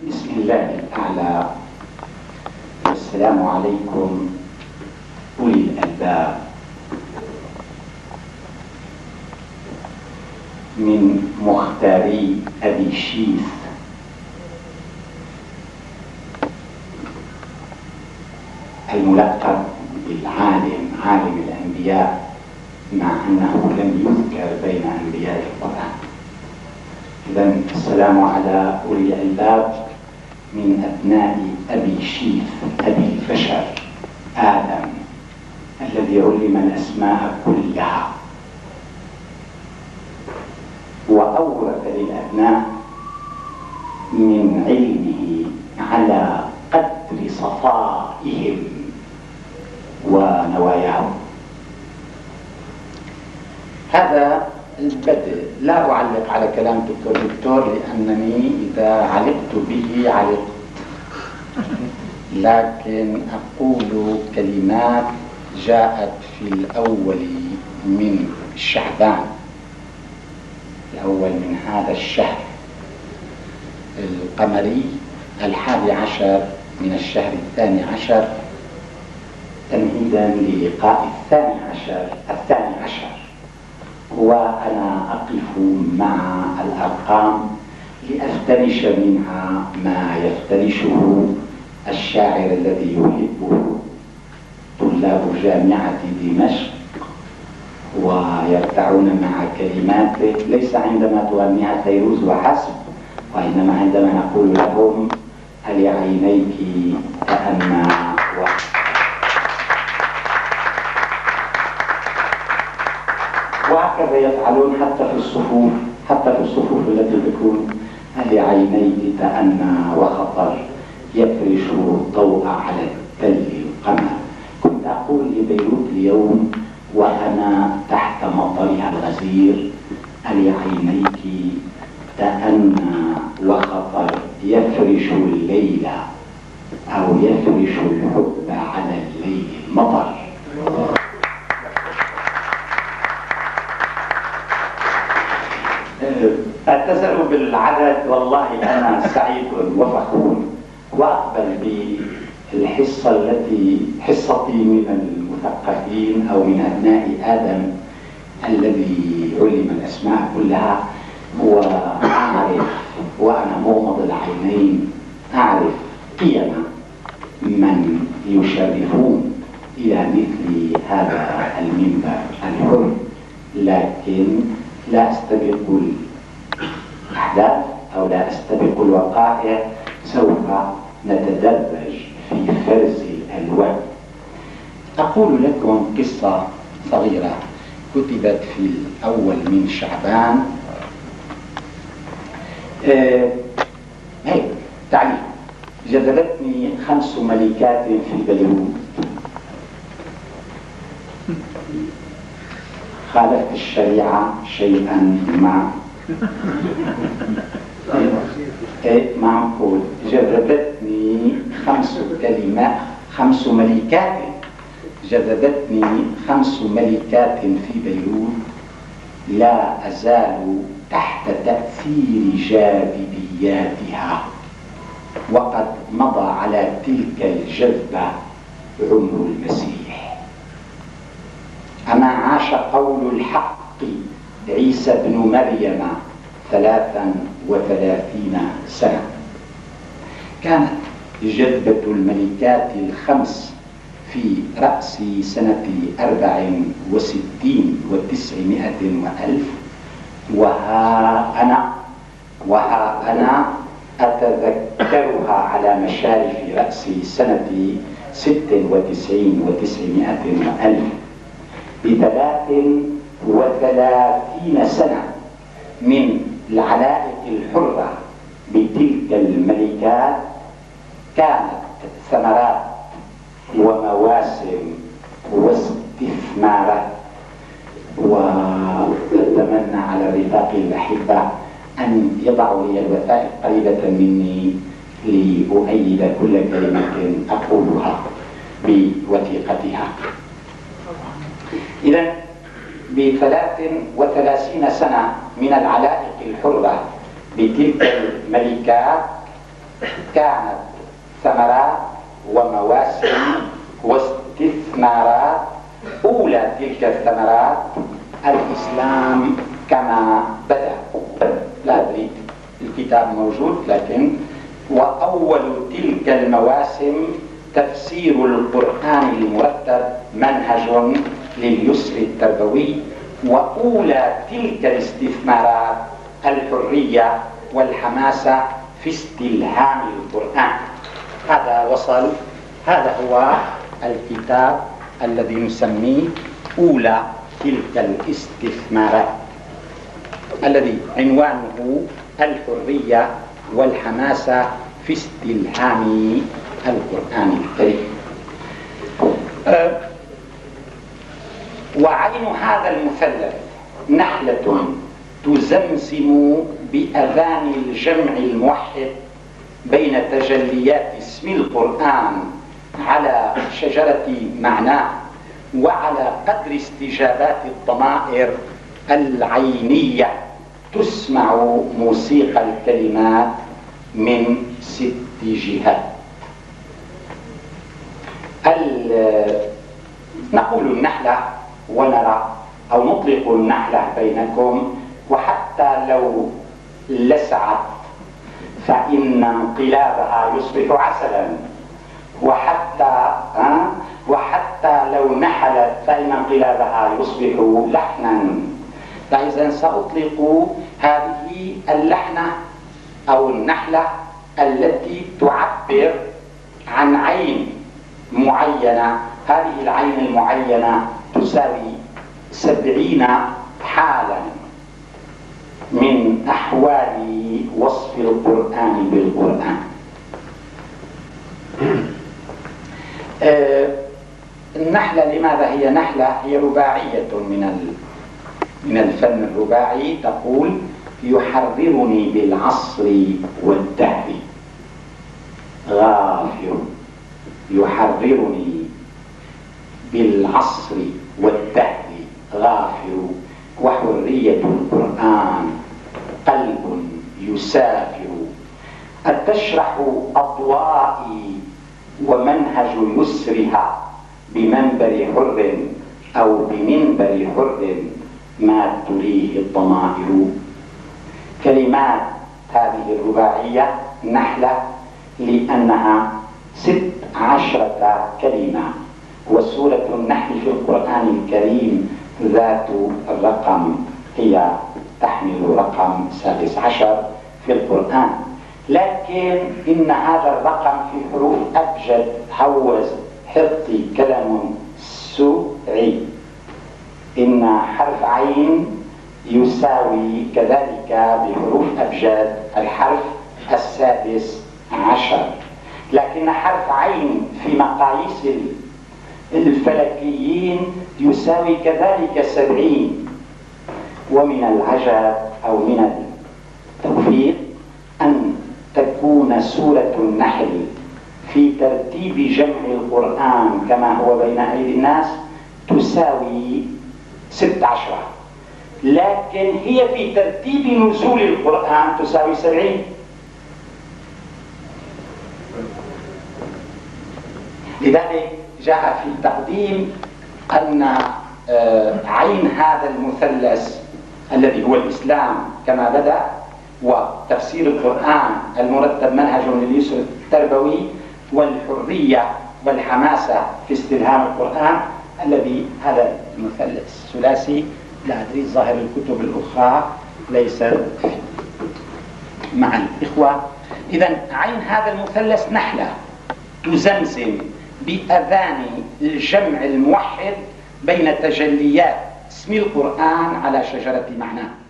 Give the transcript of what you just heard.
بسم الله الأعلى، والسلام عليكم أولي الألباب. من مختاري أبي شيث الملقب بالعالم، عالم الأنبياء، مع أنه لم يذكر بين أنبياء القرآن. إذن السلام على أولي الألباب من أبناء أبي شيث أبي البشر آدم، الذي علم الأسماء كلها وأورث للأبناء من علمه على قدر صفائهم ونواياهم. هذا البدء. لا أعلق على كلام دكتور لأنني إذا علقت به علقت، لكن أقول كلمات جاءت في الأول من شعبان، الأول من هذا الشهر القمري 11 من الشهر 12، تمهيدا للقاء 12 وأنا أقف مع الأرقام لأفترش منها ما يفترشه الشاعر الذي يحبه طلاب جامعة دمشق ويرتعون مع كلماته، ليس عندما تغنيها فيروز وحسب، وإنما عندما نقول لهم هل عينيك تأنى وهكذا يفعلون حتى في الصفوف التي تكون هل عينيك تأنى وخطر يفرش الضوء على التل القمر. كنت أقول لبيروت اليوم وأنا تحت مطرها الغزير هل عينيك تأنى وخطر يفرش الليل أو يفرش الحب على الليل المطر. أعتذر بالعدد، والله أنا سعيد وفخور وأقبل بالحصة التي حصتي من المثقفين أو من أبناء آدم الذي علم الأسماء كلها، وأعرف وأنا مغمض العينين أعرف قيم من يشرفون إلى مثل هذا المنبر الحر، لكن لا أستبق الأحداث أو لا أستبق الوقائع، سوف نتدرج في فرز الألوان. أقول لكم قصة صغيرة كتبت في الأول من شعبان. هيك تعليق: جذبتني 5 ملكات في بيروت، خالفت الشريعة شيئا ما. معقول جذبتني 5 ملكات، جذبتني 5 ملكات في بيروت، لا أزال تحت تأثير جاذبياتها، وقد مضى على تلك الجذبة عمر المسيح. أما عاش قول الحق عيسى بن مريم 33 سنة. كانت جذبة الملكات ال5 في رأس سنة 64 و900 وألف، وها أنا أتذكرها على مشارف رأس سنة 96 و900 وألف، ب33 سنة من العلائق الحرة بتلك الملكات كانت ثمرات ومواسم واستثمارات. وأتمنى على الرفاق الأحبة أن يضعوا لي الوثائق قريبة مني لأؤيد كل كلمة أقولها بوثيقتها. إذن ب33 سنة من العلائق الحرة بتلك الملكات كانت ثمرات ومواسم واستثمارات. أولى تلك الثمرات الإسلام كما بدأ. لا أدري الكتاب موجود، لكن وأول تلك المواسم تفسير القرآن المرتب منهج لليسر التربوي. وأولى تلك الاستثمارات الحرية والحماسة في استلهام القرآن. هذا وصل، هذا هو الكتاب الذي نسميه أولى تلك الاستثمارات، الذي عنوانه الحرية والحماسة في استلهام القرآن الكريم. وعين هذا المثلث نحلة تزمزم بأذان الجمع الموحد بين تجليات اسم القرآن على شجرة معناه وعلى قدر استجابات الضمائر العينية. تسمع موسيقى الكلمات من 6 جهات. نقول النحلة ونرى أو نطلق النحلة بينكم، وحتى لو لسعت فإن انقلابها يصبح عسلا، وحتى لو نحلت فإن انقلابها يصبح لحنا. فإذا سأطلق هذه اللحنة أو النحلة التي تعبر عن عين معينة. هذه العين المعينة تساوي 70 حالا من أحوال وصف القرآن بالقرآن. النحلة لماذا هي نحلة؟ هي رباعية من الفن الرباعي. تقول: يحررني بالعصر والدهر غافر. يحررني بالعصر والدهر غافر، وحرية القرآن قلب يسافر. أتشرح أضوائي ومنهج يسرها بمنبر حر أو بمنبر حر ما تريه الضمائر. كلمات هذه الرباعية نحلة لأنها 16 كلمة، وسورة النحل في القرآن الكريم ذات الرقم، هي تحمل رقم 16 في القرآن. لكن إن هذا الرقم في حروف أبجد هوز حطي كلام سعي. إن حرف عين يساوي كذلك بحروف أبجد الحرف 16، لكن حرف عين في مقاييس الفلكيين يساوي كذلك 70. ومن العجب أو من التوفيق أن تكون سورة النحل في ترتيب جمع القرآن كما هو بين أيدي الناس تساوي 16، لكن هي في ترتيب نزول القرآن تساوي 70. لذلك جاء في التقديم أن عين هذا المثلث الذي هو الإسلام كما بدأ، وتفسير القرآن المرتب منهج لليسر التربوي، والحرية والحماسة في استلهام القرآن، الذي هذا المثلث ثلاثي. لا أدري ظاهر الكتب الأخرى ليس مع الإخوة. إذن عين هذا المثلث نحلة تزمزم بأذان الجمع الموحد بين تجليات اسم القرآن على شجرة معناه.